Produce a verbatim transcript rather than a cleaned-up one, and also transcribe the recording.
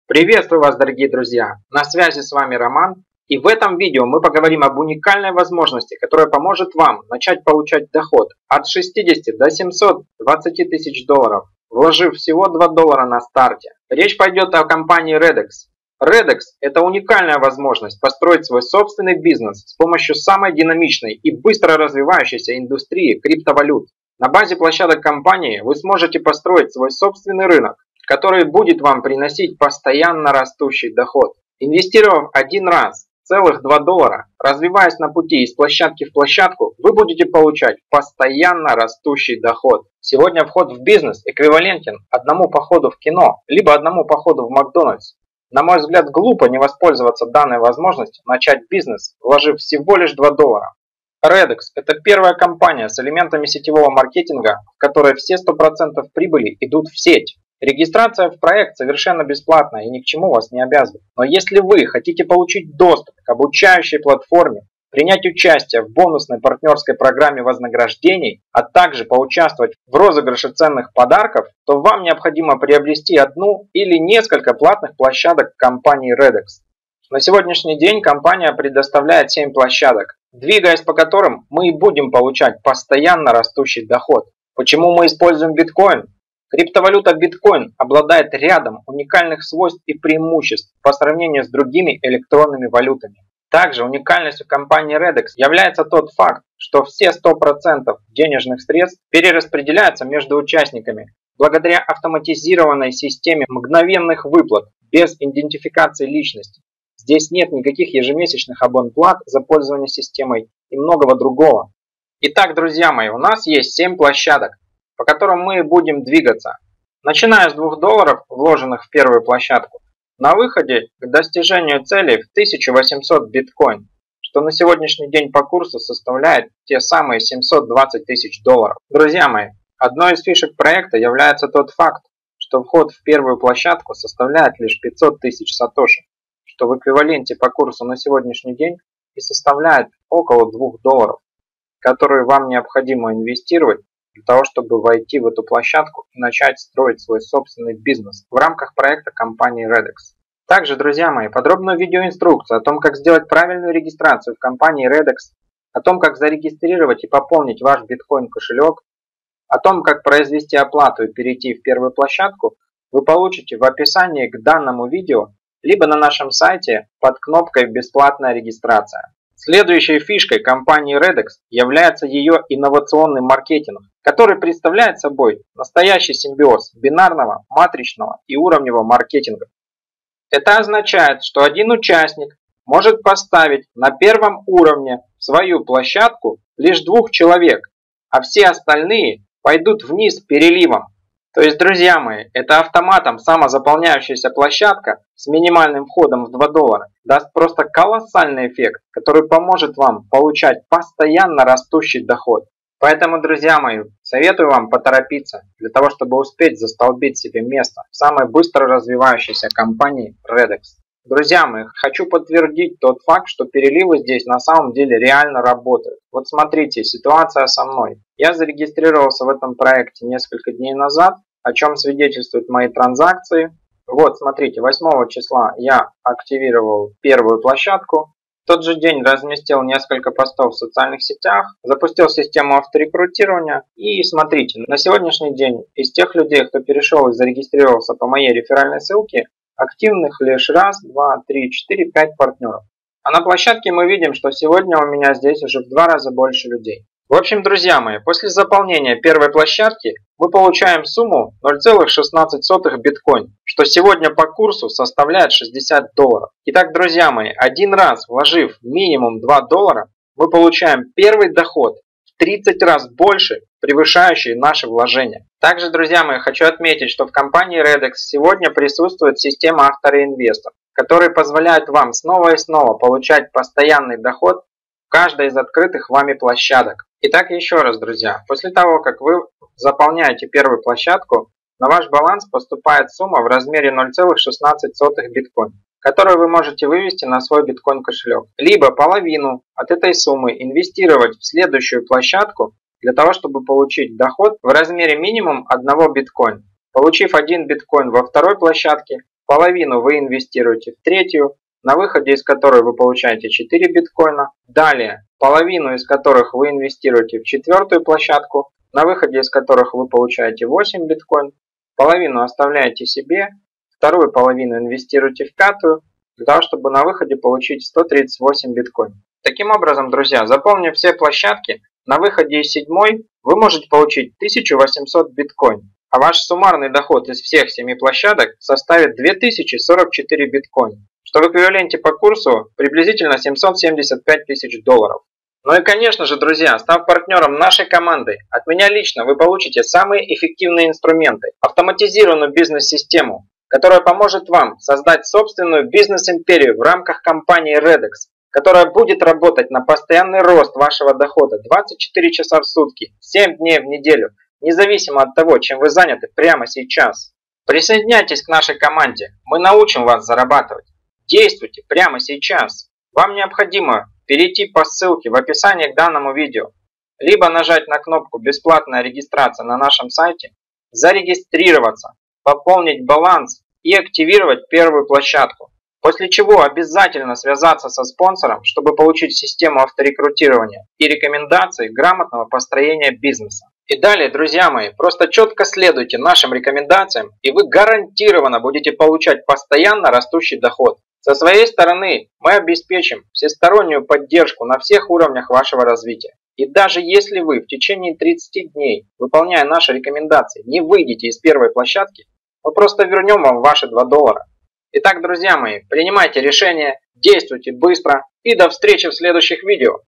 Приветствую вас, дорогие друзья! На связи с вами Роман, и в этом видео мы поговорим об уникальной возможности, которая поможет вам начать получать доход от шестидесяти до семисот двадцати тысяч долларов, вложив всего два доллара на старте. Речь пойдет о компании Redex. Redex – это уникальная возможность построить свой собственный бизнес с помощью самой динамичной и быстро развивающейся индустрии криптовалют. На базе площадок компании вы сможете построить свой собственный рынок, который будет вам приносить постоянно растущий доход. Инвестировав один раз целых два доллара, развиваясь на пути из площадки в площадку, вы будете получать постоянно растущий доход. Сегодня вход в бизнес эквивалентен одному походу в кино, либо одному походу в Макдональдс. На мой взгляд, глупо не воспользоваться данной возможностью начать бизнес, вложив всего лишь два доллара. Redex – это первая компания с элементами сетевого маркетинга, в которой все сто процентов прибыли идут в сеть. Регистрация в проект совершенно бесплатная и ни к чему вас не обязывает. Но если вы хотите получить доступ к обучающей платформе, принять участие в бонусной партнерской программе вознаграждений, а также поучаствовать в розыгрыше ценных подарков, то вам необходимо приобрести одну или несколько платных площадок компании Redex. На сегодняшний день компания предоставляет семь площадок, двигаясь по которым мы и будем получать постоянно растущий доход. Почему мы используем биткоин? Криптовалюта биткоин обладает рядом уникальных свойств и преимуществ по сравнению с другими электронными валютами. Также уникальностью компании Redex является тот факт, что все сто процентов денежных средств перераспределяются между участниками благодаря автоматизированной системе мгновенных выплат без идентификации личности. Здесь нет никаких ежемесячных абонплат за пользование системой и многого другого. Итак, друзья мои, у нас есть семь площадок, по которым мы будем двигаться. Начиная с двух долларов, вложенных в первую площадку, на выходе к достижению цели в тысячу восемьсот биткоин, что на сегодняшний день по курсу составляет те самые семьсот двадцать тысяч долларов. Друзья мои, одной из фишек проекта является тот факт, что вход в первую площадку составляет лишь пятьсот тысяч сатоши, что в эквиваленте по курсу на сегодняшний день и составляет около двух долларов, которые вам необходимо инвестировать для того, чтобы войти в эту площадку и начать строить свой собственный бизнес в рамках проекта компании Redex. Также, друзья мои, подробную видеоинструкцию о том, как сделать правильную регистрацию в компании Redex, о том, как зарегистрировать и пополнить ваш биткоин кошелек, о том, как произвести оплату и перейти в первую площадку, вы получите в описании к данному видео, либо на нашем сайте под кнопкой «Бесплатная регистрация». Следующей фишкой компании Redex является ее инновационный маркетинг, который представляет собой настоящий симбиоз бинарного, матричного и уровневого маркетинга. Это означает, что один участник может поставить на первом уровне в свою площадку лишь двух человек, а все остальные пойдут вниз переливом. То есть, друзья мои, это автоматом самозаполняющаяся площадка с минимальным входом в два доллара даст просто колоссальный эффект, который поможет вам получать постоянно растущий доход. Поэтому, друзья мои, советую вам поторопиться для того, чтобы успеть застолбить себе место в самой быстро развивающейся компании Redex. Друзья мои, хочу подтвердить тот факт, что переливы здесь на самом деле реально работают. Вот смотрите, ситуация со мной. Я зарегистрировался в этом проекте несколько дней назад, о чем свидетельствуют мои транзакции. Вот, смотрите, восьмого числа я активировал первую площадку. В тот же день разместил несколько постов в социальных сетях, запустил систему авторекрутирования. И смотрите, на сегодняшний день из тех людей, кто перешел и зарегистрировался по моей реферальной ссылке, активных лишь раз, два, три, четыре, пять партнеров. А на площадке мы видим, что сегодня у меня здесь уже в два раза больше людей. В общем, друзья мои, после заполнения первой площадки мы получаем сумму ноль целых шестнадцать сотых биткоин, что сегодня по курсу составляет шестьдесят долларов. Итак, друзья мои, один раз вложив минимум два доллара, мы получаем первый доход в тридцать раз больше, превышающий наши вложения. Также, друзья мои, хочу отметить, что в компании Redex сегодня присутствует система автореинвестов, которая позволяет вам снова и снова получать постоянный доход в каждой из открытых вами площадок. Итак, еще раз, друзья, после того, как вы заполняете первую площадку, на ваш баланс поступает сумма в размере ноль целых шестнадцать сотых биткоин, которую вы можете вывести на свой биткоин кошелек. Либо половину от этой суммы инвестировать в следующую площадку для того, чтобы получить доход в размере минимум одного биткоина. Получив один биткоин во второй площадке, половину вы инвестируете в третью, на выходе из которой вы получаете четыре биткоина. Далее, половину из которых вы инвестируете в четвертую площадку, на выходе из которых вы получаете восемь биткоин. Половину оставляете себе, вторую половину инвестируете в пятую, для того, чтобы на выходе получить сто тридцать восемь биткоин. Таким образом, друзья, заполнив все площадки, на выходе из седьмой вы можете получить тысячу восемьсот биткоин, а ваш суммарный доход из всех семи площадок составит две тысячи сорок четыре биткоина, что в эквиваленте по курсу приблизительно семьсот семьдесят пять тысяч долларов. Ну и конечно же, друзья, став партнером нашей команды, от меня лично вы получите самые эффективные инструменты, автоматизированную бизнес-систему, которая поможет вам создать собственную бизнес-империю в рамках компании Redex, которая будет работать на постоянный рост вашего дохода двадцать четыре часа в сутки, семь дней в неделю, независимо от того, чем вы заняты прямо сейчас. Присоединяйтесь к нашей команде, мы научим вас зарабатывать. Действуйте прямо сейчас. Вам необходимо перейти по ссылке в описании к данному видео, либо нажать на кнопку «Бесплатная регистрация» на нашем сайте, зарегистрироваться, пополнить баланс и активировать первую площадку. После чего обязательно связаться со спонсором, чтобы получить систему авторекрутирования и рекомендации грамотного построения бизнеса. И далее, друзья мои, просто четко следуйте нашим рекомендациям, и вы гарантированно будете получать постоянно растущий доход. Со своей стороны мы обеспечим всестороннюю поддержку на всех уровнях вашего развития. И даже если вы в течение тридцати дней, выполняя наши рекомендации, не выйдете из первой площадки, мы просто вернем вам ваши два доллара. Итак, друзья мои, принимайте решения, действуйте быстро и до встречи в следующих видео.